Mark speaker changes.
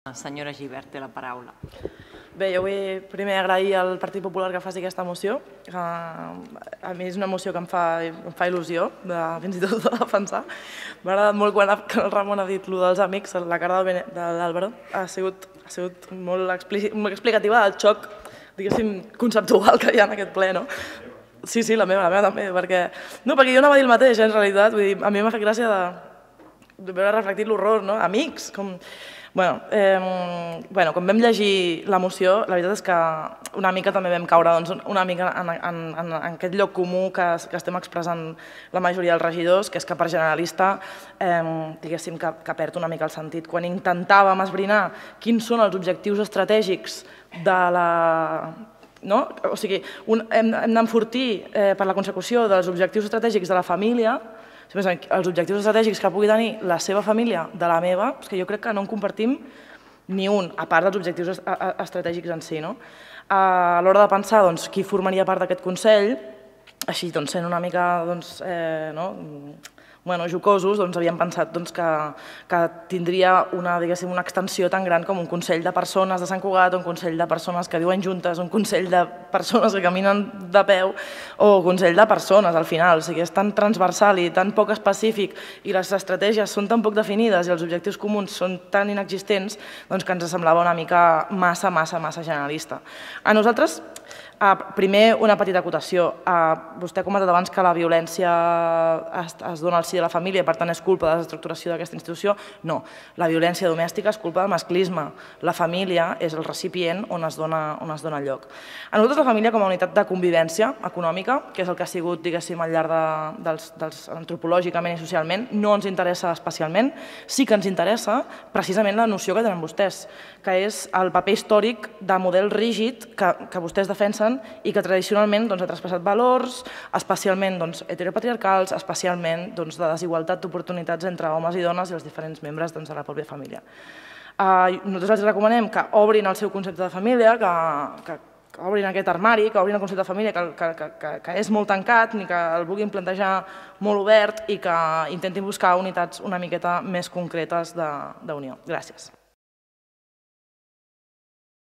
Speaker 1: Senyora Gibert, té la paraula.
Speaker 2: Bé, jo vull primer agrair al Partit Popular que faci aquesta moció. A mi és una moció que em fa il·lusió, fins i tot de defensar. M'ha agradat molt quan el Ramon ha dit allò dels amics, la cara de l'Àlvaro ha sigut molt explicativa del xoc, diguéssim, conceptual que hi ha en aquest ple, no? Sí, la meva també, perquè jo anava a dir el mateix, en realitat. A mi m'ha fet gràcia de veure reflectit l'horror, no? Amics, com... Quan vam llegir la moció, la veritat és que una mica també vam caure una mica en aquest lloc comú que estem expressant la majoria dels regidors, que és que per generalista, diguéssim, que perd una mica el sentit. Quan intentàvem esbrinar quins són els objectius estratègics de la... O sigui, hem d'enfortir per la consecució dels objectius estratègics de la família, els objectius estratègics que pugui tenir la seva família de la meva, és que jo crec que no en compartim ni un, a part dels objectius estratègics en si. A l'hora de pensar qui formaria part d'aquest Consell, així sent una mica jocosos, havíem pensat que tindria una extensió tan gran com un Consell de persones de Sant Cugat, un Consell de persones que viuen juntes, un Consell de persones que caminen de peu o un Consell de persones, al final. O sigui, és tan transversal i tan poc específic i les estratègies són tan poc definides i els objectius comuns són tan inexistents que ens semblava una mica massa generalista. A nosaltres, primer, una petita acotació. Vostè ha comentat abans que la violència es dona al si de la família i per tant és culpa de la desestructuració d'aquesta institució. No, la violència domèstica és culpa del masclisme. La família és el recipient on es dona lloc. A nosaltres la família com a unitat de convivència econòmica, que és el que ha sigut, diguéssim, al llarg antropològicament i socialment, no ens interessa especialment. Sí que ens interessa precisament la noció que tenen vostès, que és el paper històric de model rígid que vostès defensen i que tradicionalment ha traspassat valors, especialment heteropatriarcals, especialment de desigualtat d'oportunitats entre homes i dones i els diferents membres de la pròpia família. Nosaltres els recomanem que obrin el seu concepte de família, que obrin aquest armari, que obrin el concepte de família, que és molt tancat, ni que el vulguin plantejar molt obert i que intentin buscar unitats una miqueta més concretes d'unió. Gràcies.